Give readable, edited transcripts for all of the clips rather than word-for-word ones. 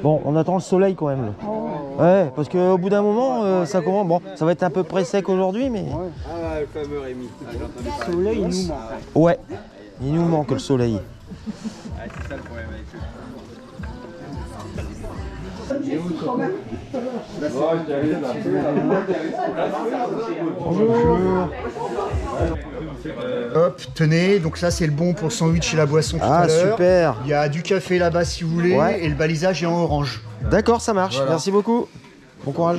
Bon, on attend le soleil quand même. Là. Ouais, parce qu'au bout d'un moment, ça commence. Bon, ça va être un peu près sec aujourd'hui, mais. Ah, le fameux Rémi. Le soleil, il nous manque. Ouais, il nous manque le soleil. C'est ça le problème avec eux. Bonjour. Hop, tenez, donc ça c'est le bon pour le sandwich et la boisson tout à l'heure. Super. Il y a du café là-bas si vous voulez, Ouais. et le balisage est en orange. D'accord, ça marche. Voilà. Merci beaucoup. Bon courage.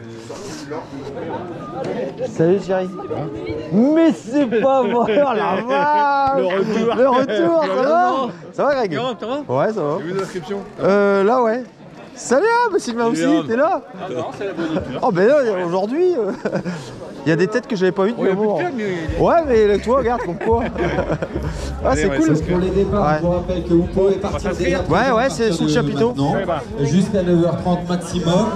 Salut chérie. Mais c'est pas vrai, oh la vache. Le retour, ça va? Ça va Greg? Ça va? Ouais, ça va. J'ai vu l'inscription. Là ouais. Salut, bah, Sylvain aussi, t'es là? Oh ben là, aujourd'hui, il y a des têtes que j'avais pas vues depuis un moment. Ouais, mais toi, regarde, comme quoi. Ah, c'est cool. Pour les départs, je vous rappelle que vous pouvez partir déjà. Ouais, c'est sous le chapiteau. Jusqu'à 9h30 maximum.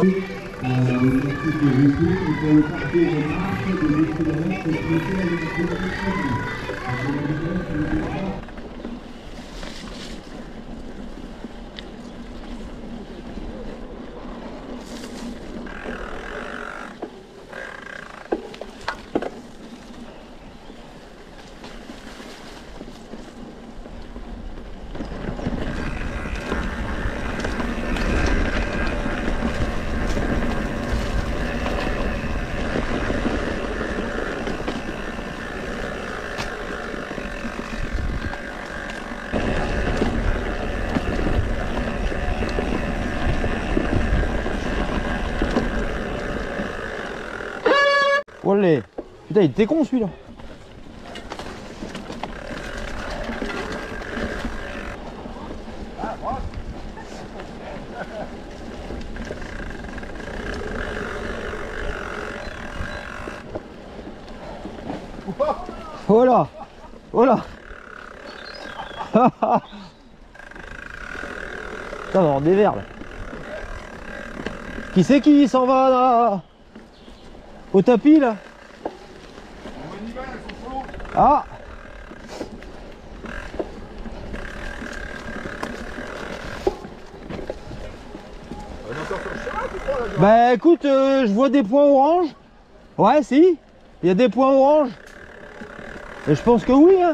Olé. Putain, il était con celui-là. Voilà. Voilà. Putain, on va avoir des verres là. Qui c'est qui s'en va là? Au tapis là? Ah! Bah écoute, je vois des points orange. Ouais, si. Il y a des points orange. Et je pense que oui, hein.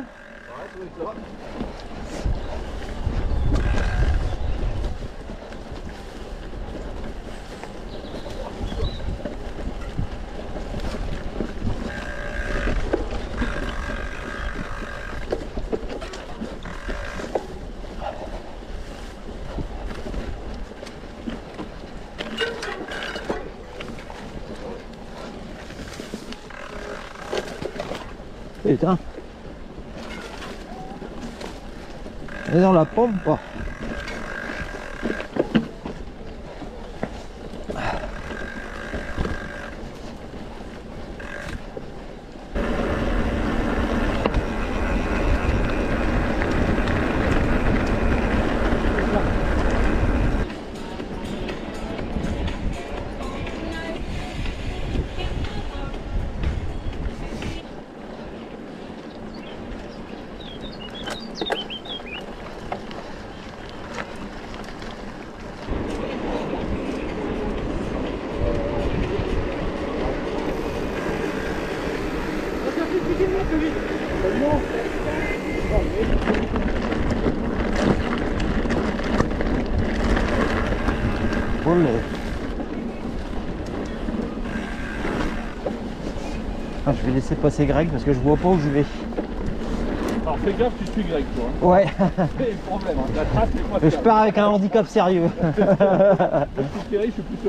Putain. Elle est dans la pompe pas. Ah, je vais laisser passer Greg parce que je vois pas où je vais. Alors fais gaffe, tu suis Greg toi. Ouais. C'est le problème, hein. La trace c'est moi. Je pars avec un handicap sérieux. Je suis Thierry, je suis plus sûr.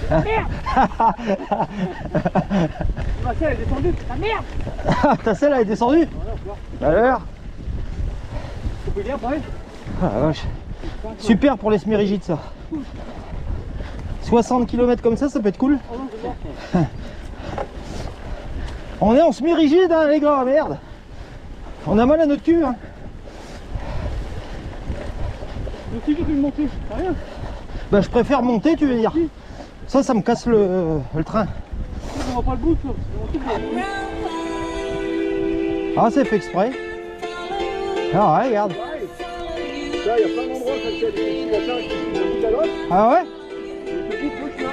Ma selle est descendue. Ah merde. Ta selle elle est descendue. Alors Tu peux bien pareil. ah, la vache. Super pour les semi-rigides ça. 60 km comme ça peut être cool. On est en semi-rigide hein, les gars, merde. On a mal à notre cul hein. Donc si tu veux monter, rien. Bah je préfère monter tu veux dire. Ça me casse le train. On va pas le bout ça. Ah c'est fait exprès. Ah ouais regarde. Là il y a plein d'endroits comme ça, des petits matins qui sont de bout à l'autre. Ah ouais. Et ce bout de là.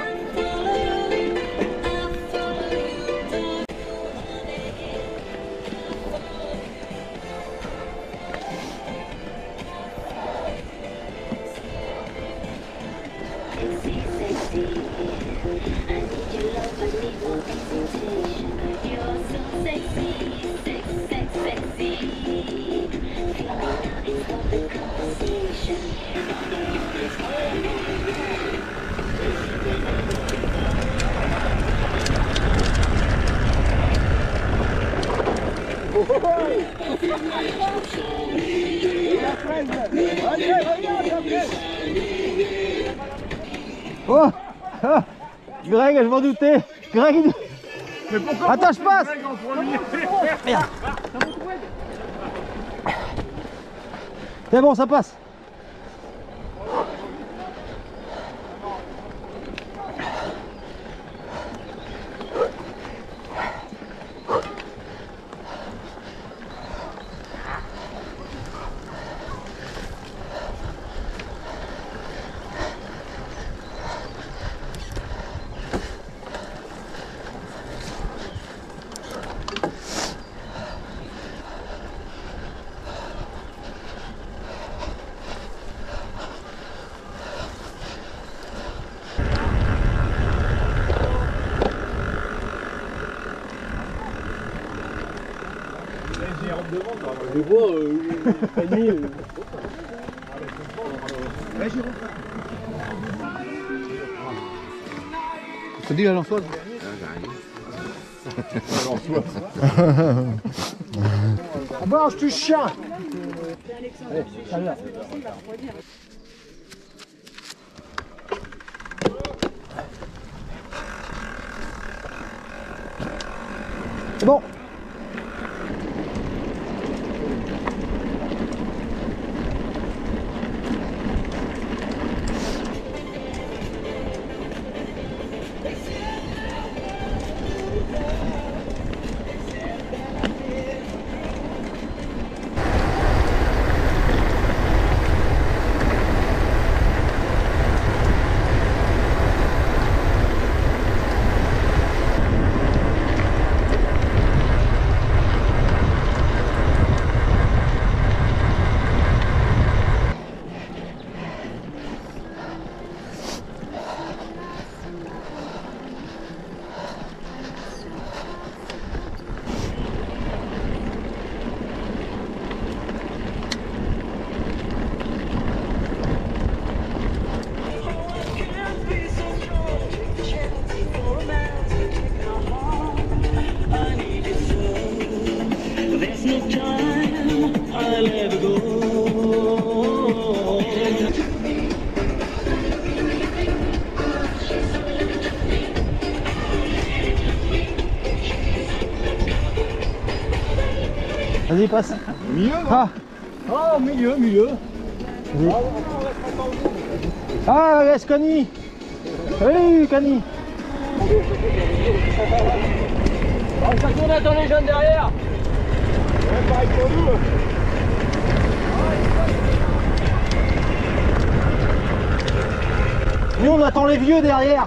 Oh ah, Greg, je m'en doutais. Greg, il... Mais pourquoi attends, je passe. Greg en premier? Merde. C'est bon, ça passe. Je vois panier. Tu dis la lançoise? Ah bah, je te chien. C'est bon. Vas-y, passe. Milieu. Ah, Ah, milieu. vas-y. Ah, laisse Cani. Salut Cani. Ça tourne, attends les jeunes derrière. Ouais, pareil pour nous. Nous on attend les vieux derrière.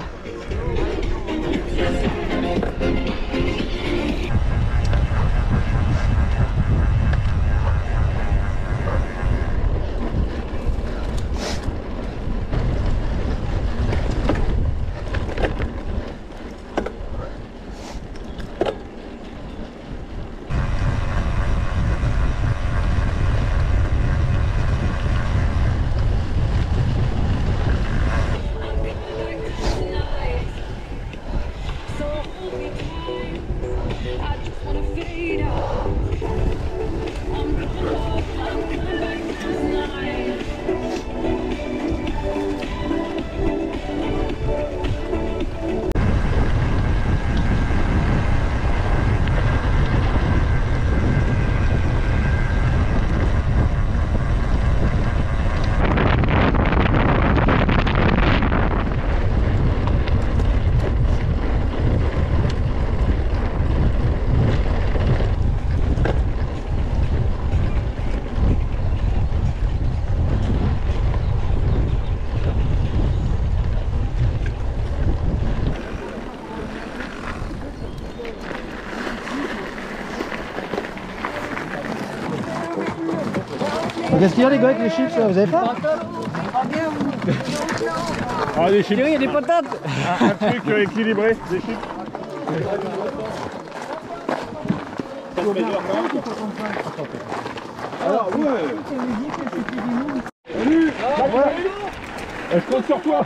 Qu'est-ce qu'il y a les gars avec les chips là, vous avez faim? Ah, des chips. Il y a des patates. Un truc équilibré, des chips. Alors, ouais. Salut. Je compte sur toi.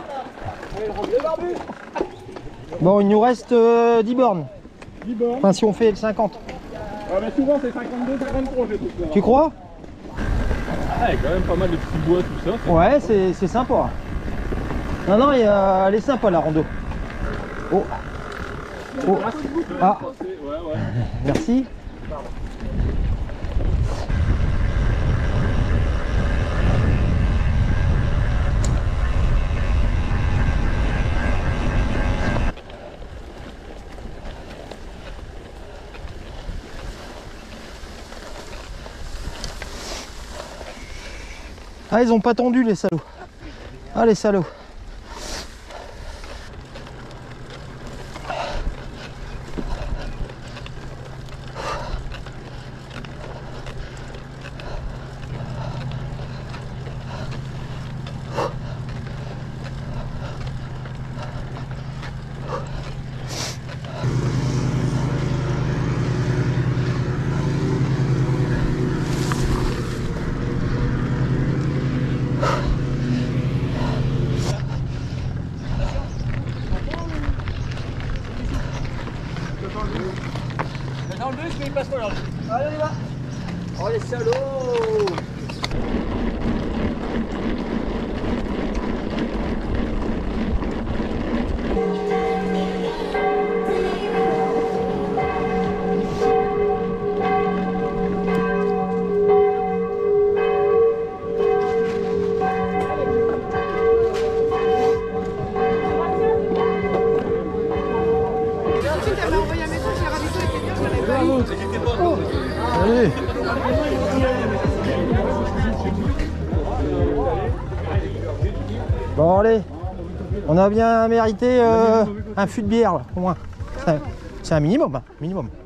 Bon, il nous reste 10 bornes. 10 bornes. Enfin, si on fait le 50. Ah, mais souvent c'est 52, 53, j'ai tout ça. Tu crois? Ah, il y a quand même pas mal de petits bois, tout ça. Ouais, c'est sympa. Non, non, elle est sympa la rando. Oh. Oh. Ah. Ouais. Merci. Ah, ils ont pas tendu les salauds. Ah, les salauds. Dans le bus, mais il passe pas là. Allez, on y va. Oh les salauds. Allez. Bon allez, on a bien mérité un fût de bière là, au moins. C'est un minimum, minimum.